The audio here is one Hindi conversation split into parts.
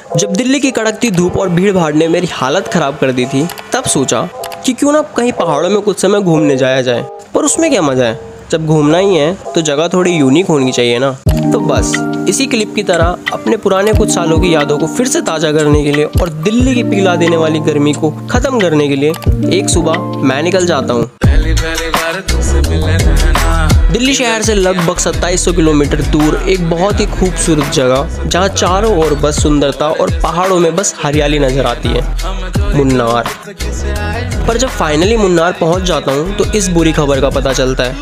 जब दिल्ली की कड़कती धूप और भीड़ भाड़ ने मेरी हालत ख़राब कर दी थी, तब सोचा कि क्यों ना कहीं पहाड़ों में कुछ समय घूमने जाया जाए। पर उसमें क्या मज़ा है, जब घूमना ही है तो जगह थोड़ी यूनिक होनी चाहिए ना। तो बस इसी क्लिप की तरह अपने पुराने कुछ सालों की यादों को फिर से ताज़ा करने के लिए और दिल्ली की पिघला देने वाली गर्मी को ख़त्म करने के लिए एक सुबह मैं निकल जाता हूँ। दिल्ली शहर से लगभग 2700 किलोमीटर दूर एक बहुत ही खूबसूरत जगह, जहाँ चारों ओर बस सुंदरता और पहाड़ों में बस हरियाली नजर आती है, मुन्नार। पर जब फाइनली मुन्नार पहुँच जाता हूँ तो इस बुरी खबर का पता चलता है,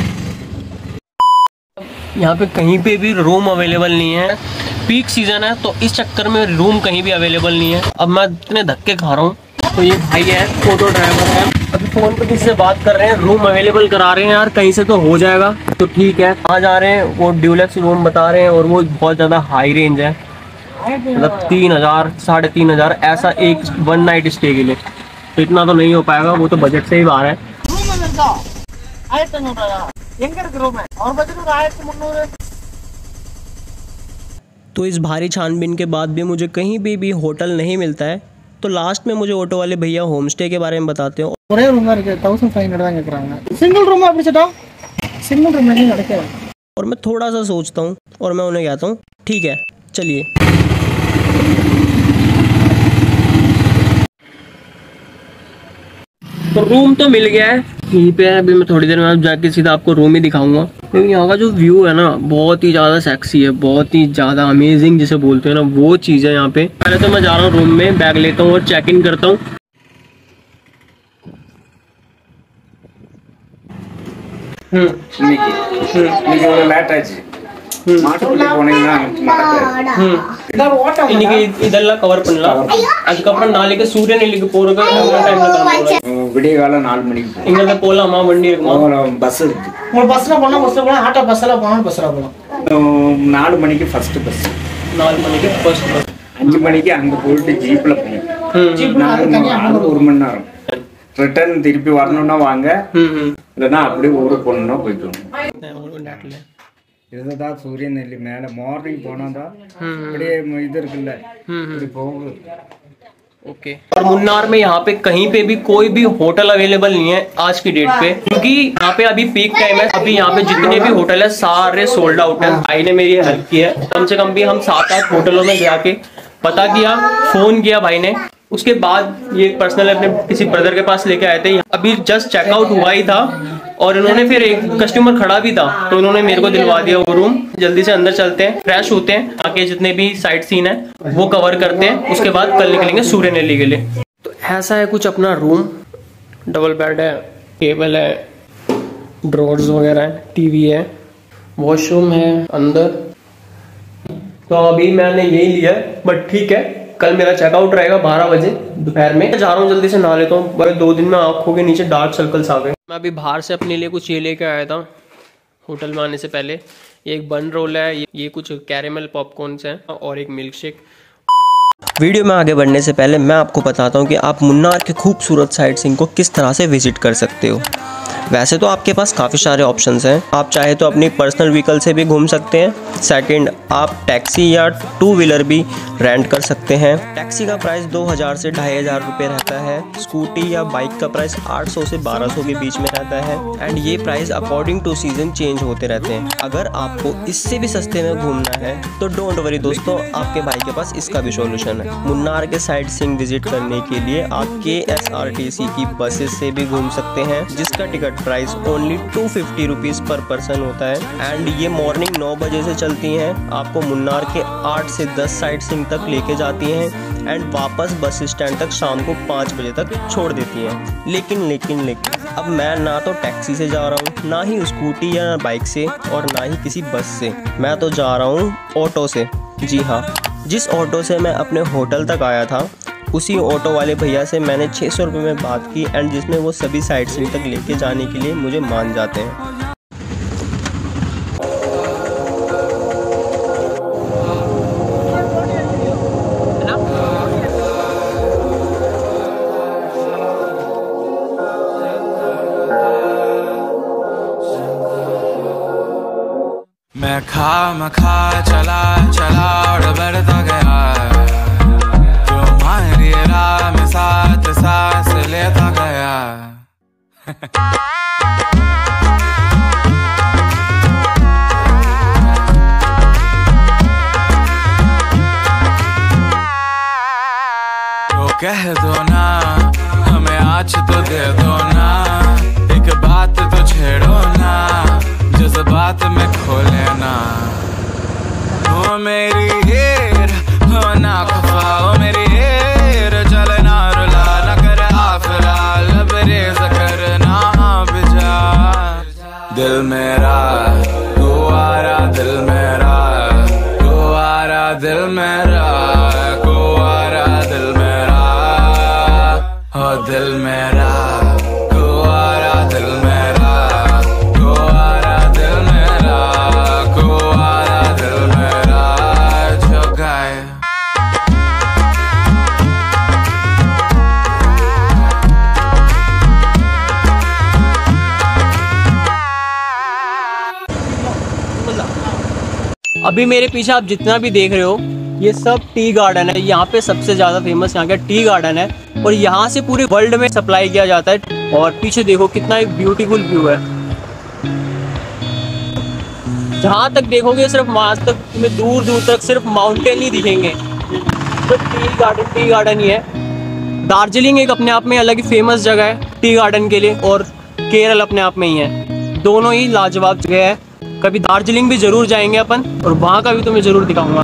यहाँ पे कहीं पे भी रूम अवेलेबल नहीं है। पीक सीजन है तो इस चक्कर में रूम कहीं भी अवेलेबल नहीं है। अब मैं इतने धक्के खा रहा हूँ। तो ये भाई है, ऑटो ड्राइवर है, अभी फ़ोन पे किसी से बात कर रहे हैं, रूम अवेलेबल करा रहे हैं। यार कहीं से तो हो जाएगा तो ठीक है। कहाँ जा रहे हैं, वो ड्यूलेक्स रूम बता रहे हैं और वो बहुत ज़्यादा हाई रेंज है, मतलब 3000 3500 ऐसा एक 1 नाइट स्टे के लिए। तो इतना तो नहीं हो पाएगा, वो तो बजट से ही बाहर है। तो इस भारी छानबीन के बाद भी मुझे कहीं भी होटल नहीं मिलता है। तो लास्ट में मुझे ऑटो वाले भैया होम स्टे के बारे में बताते हो। और मैं थोड़ा सा सोचता हूँ और मैं उन्हें कहता हूँ ठीक है चलिए। तो रूम तो मिल गया है, यहीं पे है। अभी मैं थोड़ी देर में जाके सीधा आपको रूम ही दिखाऊंगा। क्योंकि यहाँ का जो व्यू है ना, बहुत ही ज़्यादा सेक्सी है, बहुत ही ज़्यादा अमेजिंग जिसे बोलते हैं ना, वो चीज़ है यहाँ पे। पहले तो मैं जा रहा हूँ रूम में, बैग लेता हूँ और चेक इन करता हूँ। ಇದೆಲ್ಲ ಕವರ್ பண்ணல, அதுக்கப்புறம் நாளைக்கு சூரியன் நெல்லிக்கு போறதுக்கு எவ்வளவு டைம் எடுக்கும்? விடியகாலை 4 மணிக்கு இங்க போலாமா? வண்டி இருக்குமா? பஸ் இருக்கு. உங்க பஸ்ல போனா பஸ்ல போலாம், ஆட்டோ பஸ்ல போனா பஸ்ல போலாம். 4 மணிக்கு ஃபர்ஸ்ட் பஸ், 4 மணிக்கு ஃபர்ஸ்ட் பஸ், 5 மணிக்கு அங்க போயிட்டு ஜீப்ல போணும். ஜீப் தனியா 1 மணி நேரம். ரிட்டர்ன் திருப்பி வரணும்னா வாங்க, இல்லனா அப்படியே ஊருக்கு போறணும்னா போயிட்டு வாங்க. இதுதான் சூரியன் நெல்லி மேல மார்னிங் போனாதான் அப்படியே இது இருக்குல்ல, இது போகுது। ओके। और मुन्नार में यहाँ पे कहीं पे भी कोई भी होटल अवेलेबल नहीं है आज की डेट पे, क्योंकि यहाँ पे अभी पीक टाइम है। अभी यहाँ पे जितने भी होटल है सारे सोल्ड आउट है। भाई ने मेरी हेल्प की है, कम से कम भी हम 7-8 होटलों में जाके पता किया, फोन किया भाई ने। उसके बाद ये पर्सनल अपने किसी ब्रदर के पास लेके आए थे। अभी जस्ट चेकआउट हुआ ही था और इन्होंने फिर एक कस्टमर खड़ा भी था तो इन्होंने मेरे को दिलवा दिया वो रूम। जल्दी से अंदर चलते हैं, फ्रेश होते हैं, आके जितने भी साइट सीन है वो कवर करते हैं। उसके बाद कल निकलेंगे सूर्य नैली के लिए। तो ऐसा है कुछ अपना रूम, डबल बेड है, टेबल है, ड्रॉर्स वगैरह है, टीवी है, वॉशरूम है अंदर। तो अभी मैंने यही लिया है, बट ठीक है कल मेरा चेकआउट रहेगा 12 बजे दोपहर में। जा रहा हूँ, जल्दी से नहा लेता हूँ, बड़े 2 दिन में आंखों के नीचे डार्क सर्कल्स आ गए। मैं अभी बाहर से अपने लिए कुछ ये लेके आया था होटल में आने से पहले। एक बन रोल है, ये कुछ कैरेमल पॉपकॉर्न्स हैं और एक मिल्क शेक। वीडियो में आगे बढ़ने से पहले मैं आपको बताता हूँ कि आप मुन्नार के खूबसूरत साइट सीइंग को किस तरह से विजिट कर सकते हो। वैसे तो आपके पास काफ़ी सारे ऑप्शंस हैं। आप चाहे तो अपनी पर्सनल व्हीकल से भी घूम सकते हैं। सेकंड, आप टैक्सी या 2 व्हीलर भी रेंट कर सकते हैं। टैक्सी का प्राइस 2000 से 2500 रुपये रहता है। स्कूटी या बाइक का प्राइस 800 से 1200 के बीच में रहता है। एंड ये price according to season change होते रहते हैं। अगर आपको इससे भी सस्ते में घूमना है तो डोंट वरी दोस्तों, आपके भाई के पास इसका भी सोल्यूशन है। मुन्नार के साइट सीइंग विजिट करने के लिए आप KSRTC की बसेस से भी घूम सकते हैं, जिसका ticket price only 250 rupees per person होता है। एंड ये मॉर्निंग 9 बजे से चलती हैं, आपको मुन्नार के 8 से 10 साइट सीइंग तक लेके जाती हैं एंड वापस बस स्टैंड तक शाम को 5 बजे तक छोड़ देती हैं। लेकिन अब मैं ना तो टैक्सी से जा रहा हूँ, ना ही स्कूटी या बाइक से, और ना ही किसी बस से। मैं तो जा रहा हूँ ऑटो से। जी हाँ, जिस ऑटो से मैं अपने होटल तक आया था उसी ऑटो वाले भैया से मैंने 600 रुपये में बात की एंड जिसमें वो सभी साइट सीइंग तक लेके जाने के लिए मुझे मान जाते हैं। मैं खा चला और बढ़ता गया। तो कह दो ना, हमें आज तो दे दो ना, एक बात तो छेड़ो ना, जज्बात में खो लेना। ओ मेरी हीर हो ना खफा, ओ मेरी हीर चले ना रुला, ना कर आफरा, लबरेज करना बिजा। दिल मेरा कुआरा, दिल मेरा कुआरा, दिल मेरा कुआरा, दिल मेरा हो दिल मेरा कुआरा, दिल मेरा कुआरा, दिल मेरा कुआरा, दिल मेरा जो गाए। अभी मेरे पीछे आप जितना भी देख रहे हो ये सब टी गार्डन है। यहाँ पे सबसे ज़्यादा फेमस यहाँ का टी गार्डन है और यहाँ से पूरे वर्ल्ड में सप्लाई किया जाता है। और पीछे देखो कितना एक ब्यूटीफुल व्यू है। जहाँ तक देखोगे सिर्फ वहाँ तक तुम्हें दूर दूर तक सिर्फ माउंटेन ही दिखेंगे। तो टी गार्डन ही है। दार्जिलिंग एक अपने आप में अलग ही फेमस जगह है टी गार्डन के लिए और केरल अपने आप में ही है। दोनों ही लाजवाब जगह है। कभी दार्जिलिंग भी जरूर जाएंगे अपन और वहाँ का भी तुम्हें जरूर दिखाऊंगा।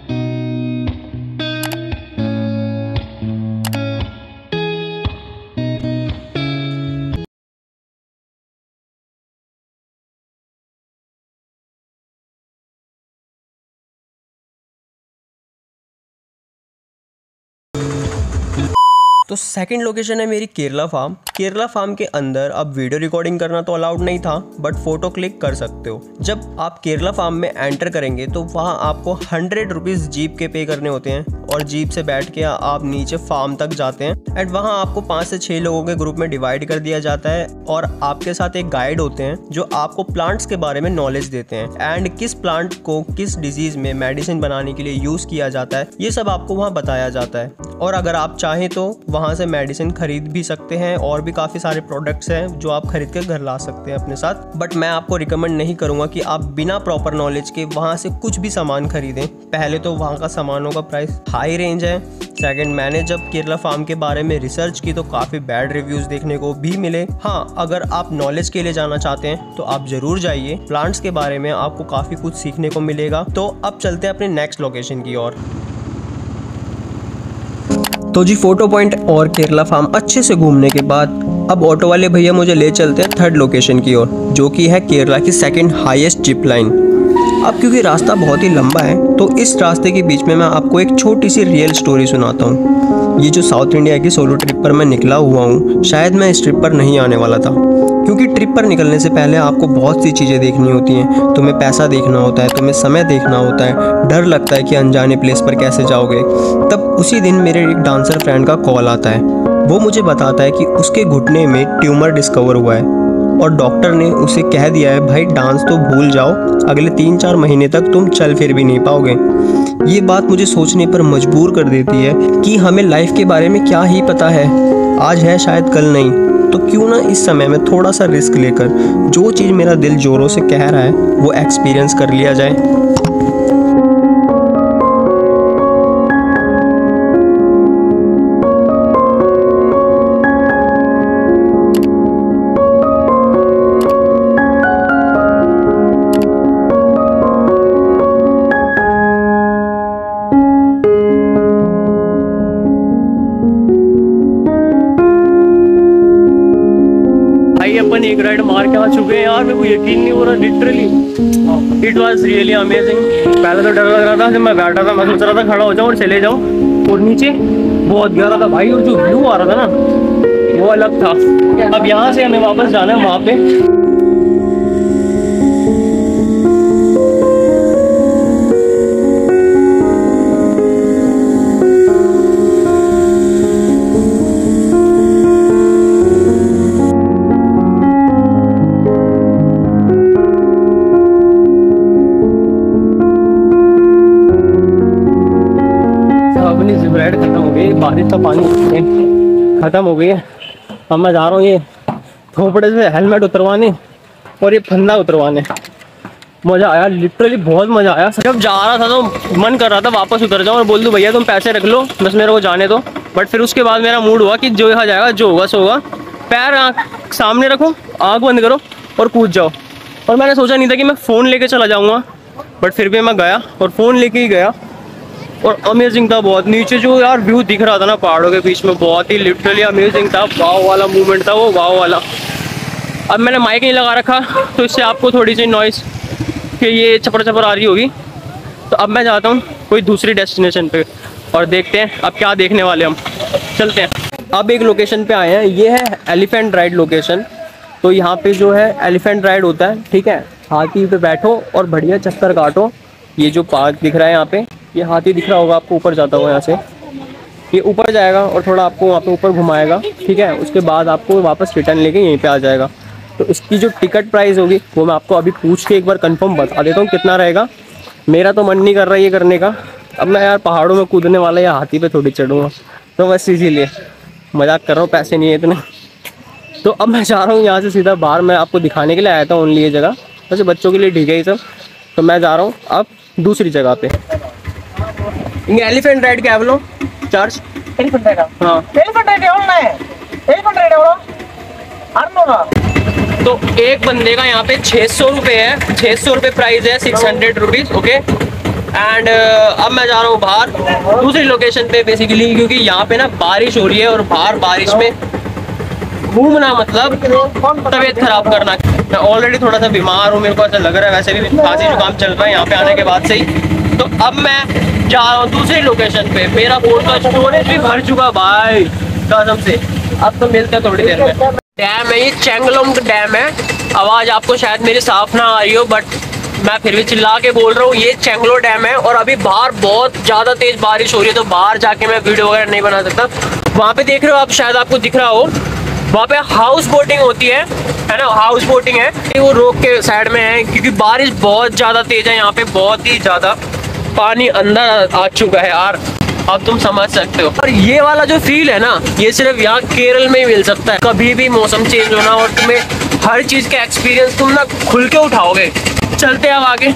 तो सेकंड लोकेशन है मेरी केरला फार्म। केरला फार्म के अंदर अब वीडियो रिकॉर्डिंग करना तो अलाउड नहीं था, बट फोटो क्लिक कर सकते हो। जब आप केरला फार्म में एंटर करेंगे तो वहाँ आपको 100 रुपीज़ जीप के पे करने होते हैं और जीप से बैठ के आप नीचे फार्म तक जाते हैं। एंड वहाँ आपको 5 से 6 लोगों के ग्रुप में डिवाइड कर दिया जाता है और आपके साथ एक गाइड होते हैं जो आपको प्लांट्स के बारे में नॉलेज देते हैं एंड किस प्लांट को किस डिजीज में मेडिसिन बनाने के लिए यूज किया जाता है, ये सब आपको वहाँ बताया जाता है। और अगर आप चाहें तो वहाँ से मेडिसिन खरीद भी सकते हैं और भी काफ़ी सारे प्रोडक्ट्स हैं जो आप खरीद के घर ला सकते हैं अपने साथ। बट मैं आपको रिकमेंड नहीं करूँगा कि आप बिना प्रॉपर नॉलेज के वहाँ से कुछ भी सामान खरीदें। पहले तो वहाँ का सामानों का प्राइस हाई रेंज है। सेकंड, मैंने जब केरला फार्म के बारे में रिसर्च की तो काफ़ी बैड रिव्यूज़ देखने को भी मिले। हाँ, अगर आप नॉलेज के लिए जाना चाहते हैं तो आप ज़रूर जाइए। प्लांट्स के बारे में आपको काफ़ी कुछ सीखने को मिलेगा। तो अब चलते हैं अपने नेक्स्ट लोकेशन की ओर। तो जी फोटो पॉइंट और केरला फार्म अच्छे से घूमने के बाद अब ऑटो वाले भैया मुझे ले चलते हैं थर्ड लोकेशन की ओर, जो कि है केरला की सेकंड हाईएस्ट जिप लाइन। अब क्योंकि रास्ता बहुत ही लंबा है तो इस रास्ते के बीच में मैं आपको एक छोटी सी रियल स्टोरी सुनाता हूँ। ये जो साउथ इंडिया की सोलो ट्रिप पर मैं निकला हुआ हूँ, शायद मैं इस ट्रिप पर नहीं आने वाला था, क्योंकि ट्रिप पर निकलने से पहले आपको बहुत सी चीज़ें देखनी होती हैं। तुम्हें पैसा देखना होता है, तुम्हें समय देखना होता है, डर लगता है कि अनजाने प्लेस पर कैसे जाओगे। तब उसी दिन मेरे एक डांसर फ्रेंड का कॉल आता है। वो मुझे बताता है कि उसके घुटने में ट्यूमर डिस्कवर हुआ है और डॉक्टर ने उसे कह दिया है भाई डांस तो भूल जाओ, अगले 3-4 महीने तक तुम चल फिर भी नहीं पाओगे। ये बात मुझे सोचने पर मजबूर कर देती है कि हमें लाइफ के बारे में क्या ही पता है, आज है शायद कल नहीं। तो क्यों ना इस समय में थोड़ा सा रिस्क लेकर जो चीज़ मेरा दिल जोरों से कह रहा है वो एक्सपीरियंस कर लिया जाए। अपन एक राइड मार के आ चुके हैं यार, मेरे को यकीन नहीं हो रहा। Literally it was really amazing. पहले तो डर लग रहा था, जब मैं बैठा था मैं सोच रहा था खड़ा हो जाऊं और चले जाऊं, और नीचे बहुत गहरा था भाई, और जो व्यू आ रहा था ना वो अलग था। अब यहाँ से हमें वापस जाना है वहाँ पे। अपनी जिप खत्म हो गई, बारिश का पानी खत्म हो गई है। अब मैं जा रहा हूँ ये खोपड़े से हेलमेट उतरवाने और ये फंदा उतरवाने। मजा आया, लिटरली बहुत मजा आया। जब जा रहा था तो मन कर रहा था वापस उतर जाऊं और बोल दूं भैया तुम पैसे रख लो, बस मेरे को जाने दो। बट फिर उसके बाद मेरा मूड हुआ कि जो यहाँ जाएगा जो होगा सो होगा। पैर आँख सामने रखो, आँख बंद करो और कूद जाओ। और मैंने सोचा नहीं था कि मैं फ़ोन लेके चला जाऊँगा, बट फिर भी मैं गया और फ़ोन लेके ही गया। और अमेजिंग था बहुत। नीचे जो यार व्यू दिख रहा था ना पहाड़ों के बीच में, बहुत ही लिटरली अमेजिंग था। वाव वाला मूवमेंट था वो, वाव वाला। अब मैंने माइक नहीं लगा रखा तो इससे आपको थोड़ी सी नॉइस कि ये चपर चपर आ रही होगी। तो अब मैं जाता हूँ कोई दूसरी डेस्टिनेशन पे और देखते हैं अब क्या देखने वाले हम। चलते हैं। अब एक लोकेशन पे आए हैं, ये है एलिफेंट राइड लोकेशन। तो यहाँ पे जो है एलिफेंट राइड होता है, ठीक है। हाथी पे बैठो और बढ़िया चक्कर काटो। ये जो पार्क दिख रहा है यहाँ पे, ये हाथी दिख रहा होगा आपको ऊपर जाता हुआ यहाँ से। ये ऊपर जाएगा और थोड़ा आपको वहाँ पे ऊपर घुमाएगा, ठीक है। उसके बाद आपको वापस रिटर्न लेके यहीं पे आ जाएगा। तो इसकी जो टिकट प्राइस होगी वो मैं आपको अभी पूछ के एक बार कंफर्म बता देता हूँ कितना रहेगा। मेरा तो मन नहीं कर रहा है ये करने का। अब मैं यार पहाड़ों में कूदने वाला या हाथी पे थोड़ी चढ़ूँगा, तो बस इसीलिए मजाक कर रहा हूँ, पैसे नहीं है इतने। तो अब मैं जा रहा हूँ यहाँ से सीधा बाहर। मैं आपको दिखाने के लिए आया था ओनली ये जगह, वैसे बच्चों के लिए ठीक है ये सब। तो मैं जा रहा हूँ अब दूसरी जगह पे। एलिफेंट राइड क्या बोलो चार्ज? एलिफेंट राइड, हाँ एलिफेंट राइड एवढा है, एलिफेंट राइड एवढा 600। तो एक बंदे का यहाँ पे 600 रुपये है, 600 रुपये प्राइस है, 600 रुपीज़, ओके। एंड अब मैं जा रहा हूँ बाहर दूसरी लोकेशन पे बेसिकली, क्योंकि यहाँ पे ना बारिश हो रही है और बाहर बारिश में घूमना मतलब तबीयत खराब करना। मैं ऑलरेडी थोड़ा सा बीमार हूँ, मेरे को ऐसा लग रहा है, वैसे भी खांसी जुकाम चल रहा है यहाँ पे आने के बाद से ही। तो अब मैं जा रहा हूँ दूसरी लोकेशन पे। मेरा फोन का स्टोरेज भी भर चुका भाई कसम से। अब तो मिलते हैं थोड़ी देर में। डैम है ये, चेंगलोंग डैम है। आवाज़ आपको शायद मेरी साफ ना आ रही हो, बट मैं फिर भी चिल्ला के बोल रहा हूँ, ये चेंगलो डैम है। और अभी बाहर बहुत ज़्यादा तेज़ बारिश हो रही है, तो बाहर जाके मैं वीडियो वगैरह नहीं बना सकता। वहाँ पे देख रहे हो आप, शायद आपको दिख रहा हो, वहाँ पे हाउस बोटिंग होती है ना, हाउस बोटिंग है। वो रोक के साइड में है क्योंकि बारिश बहुत ज़्यादा तेज़ है यहाँ पे, बहुत ही ज़्यादा पानी अंदर आ चुका है यार, अब तुम समझ सकते हो। और ये वाला जो फील है ना, ये सिर्फ यहाँ केरल में ही मिल सकता है। कभी भी मौसम चेंज होना और तुम्हें हर चीज़ का एक्सपीरियंस तुम ना खुल के उठाओगे। चलते हैं अब आगे।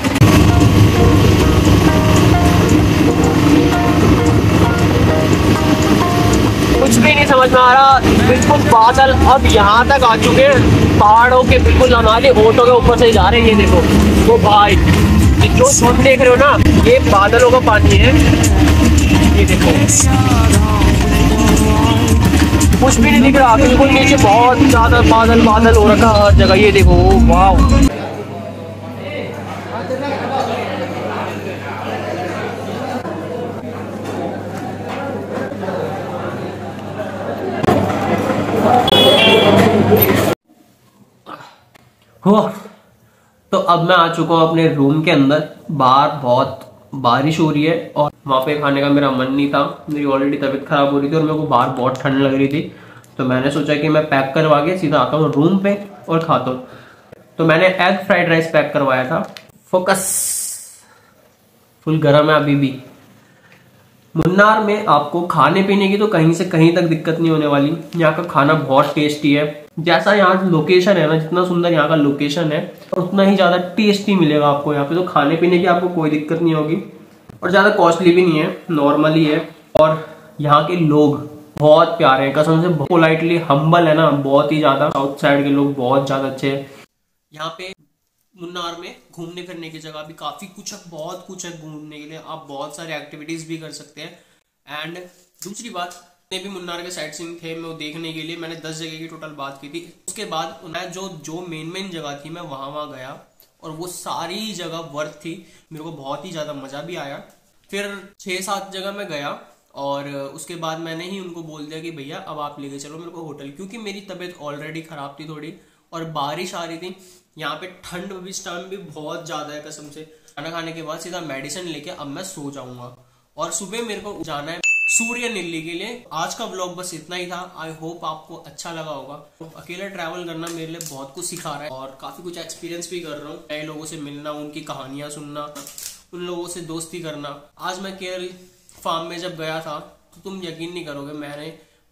कुछ भी नहीं समझ में आ रहा, बिल्कुल बादल अब यहाँ तक आ चुके हैं, पहाड़ों के बिल्कुल हमारे ऑटो के ऊपर से जा रहे हैं। ये देखो वो भाई, जो तुम देख रहे हो ना, ये बादलों का पानी है। ये देखो कुछ भी नहीं दिख रहा, बिल्कुल नीचे बहुत ज्यादा बादल बादल हो रखा हर जगह। ये देखो वाह। तो अब मैं आ चुका हूँ अपने रूम के अंदर। बाहर बहुत बारिश हो रही है और वहाँ पे खाने का मेरा मन नहीं था, मेरी ऑलरेडी तबीयत खराब हो रही थी और मेरे को बाहर बहुत ठंड लग रही थी। तो मैंने सोचा कि मैं पैक करवा के सीधा आता हूँ रूम पे और खाता हूँ। तो मैंने एग फ्राइड राइस पैक करवाया था। फोकस फुल गर्म है अभी भी। मुन्नार में आपको खाने पीने की तो कहीं से कहीं तक दिक्कत नहीं होने वाली। यहाँ का खाना बहुत टेस्टी है। जैसा यहाँ लोकेशन है ना, जितना सुंदर यहाँ का लोकेशन है उतना ही ज्यादा टेस्टी मिलेगा आपको यहाँ पे। तो खाने पीने की आपको कोई दिक्कत नहीं होगी और ज्यादा कॉस्टली भी नहीं है, नॉर्मल ही है। और यहाँ के लोग बहुत प्यारे हैं कसम से, पोलाइटली हम्बल है ना, बहुत ही ज्यादा। साउथ साइड के लोग बहुत ज्यादा अच्छे हैं। यहाँ पे मुन्नार में घूमने फिरने की जगह भी काफी कुछ है, बहुत कुछ है घूमने के लिए। आप बहुत सारे एक्टिविटीज भी कर सकते हैं। एंड दूसरी बात, मैं भी मुन्नार के साइट सीइंग थे, मैं वो देखने के लिए मैंने 10 जगह की टोटल बात की थी। उसके बाद मैं जो मेन जगह थी मैं वहां गया और वो सारी जगह वर्थ थी। मेरे को बहुत ही ज्यादा मजा भी आया। फिर 6-7 जगह मैं गया और उसके बाद मैंने ही उनको बोल दिया कि भैया अब आप लेके चलो मेरे को होटल, क्योंकि मेरी तबीयत ऑलरेडी खराब थी थोड़ी और बारिश आ रही थी। यहाँ पे ठंड भी इस टाइम भी बहुत ज्यादा है कसम से। खाना खाने के बाद सीधा मेडिसिन लेके अब मैं सो जाऊंगा और सुबह मेरे को जाना है सूर्य नीली के लिए। आज का व्लॉग बस इतना ही था। आई होप आपको अच्छा लगा होगा। तो अकेला ट्रैवल करना मेरे लिए बहुत कुछ सिखा रहा है और काफी कुछ एक्सपीरियंस भी कर रहा हूँ। नए लोगों से मिलना, उनकी कहानियां सुनना, उन लोगों से दोस्ती करना। आज मैं केरल फार्म में जब गया था तो तुम यकीन नहीं करोगे, मैंने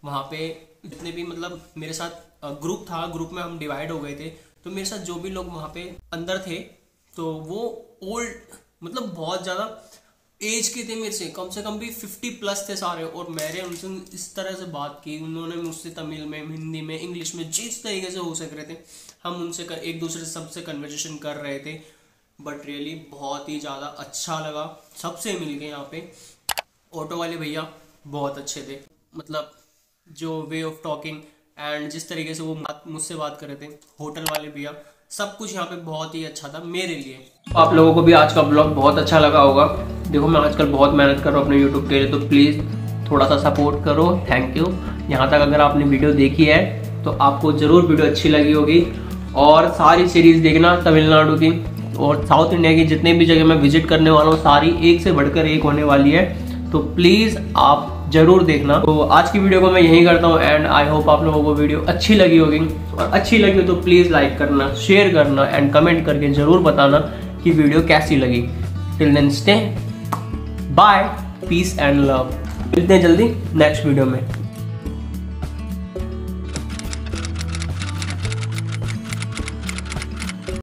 वहाँ पे जितने भी मतलब मेरे साथ ग्रुप था, ग्रुप में हम डिवाइड हो गए थे, तो मेरे साथ जो भी लोग वहाँ पे अंदर थे तो वो ओल्ड मतलब बहुत ज़्यादा एज के थे, मेरे से कम भी 50+ थे सारे। और मैंने उनसे इस तरह से बात की, उन्होंने मुझसे तमिल में, हिंदी में, इंग्लिश में जिस तरीके से हो सक रहे थे हम उनसे एक दूसरे से सबसे कन्वर्सेशन कर रहे थे। बट रियली बहुत ही ज़्यादा अच्छा लगा, सबसे मिल के यहाँ पे। ऑटो वाले भैया बहुत अच्छे थे, मतलब जो वे ऑफ टॉकिंग एंड जिस तरीके से वो मुझसे बात कर रहे थे, होटल वाले भैया, सब कुछ यहाँ पे बहुत ही अच्छा था मेरे लिए। आप लोगों को भी आज का ब्लॉग बहुत अच्छा लगा होगा। देखो मैं आजकल बहुत मेहनत कर रहा हूँ अपने यूट्यूब के लिए, तो प्लीज़ थोड़ा सा सपोर्ट करो। Thank you. यहाँ तक अगर आपने वीडियो देखी है तो आपको ज़रूर वीडियो अच्छी लगी होगी। और सारी सीरीज़ देखना तमिलनाडु की और साउथ इंडिया की जितने भी जगह मैं विजिट करने वाला हूँ, सारी एक से बढ़कर एक होने वाली है, तो प्लीज़ आप जरूर देखना। तो आज की वीडियो को मैं यहीं करता हूँ एंड आई होप आप लोगों को वीडियो अच्छी लगी होगी। और अच्छी लगी हो तो प्लीज़ लाइक करना, शेयर करना एंड कमेंट करके ज़रूर बताना कि वीडियो कैसी लगी। Till then stay bye, peace and love. मिलते हैं जल्दी नेक्स्ट वीडियो में।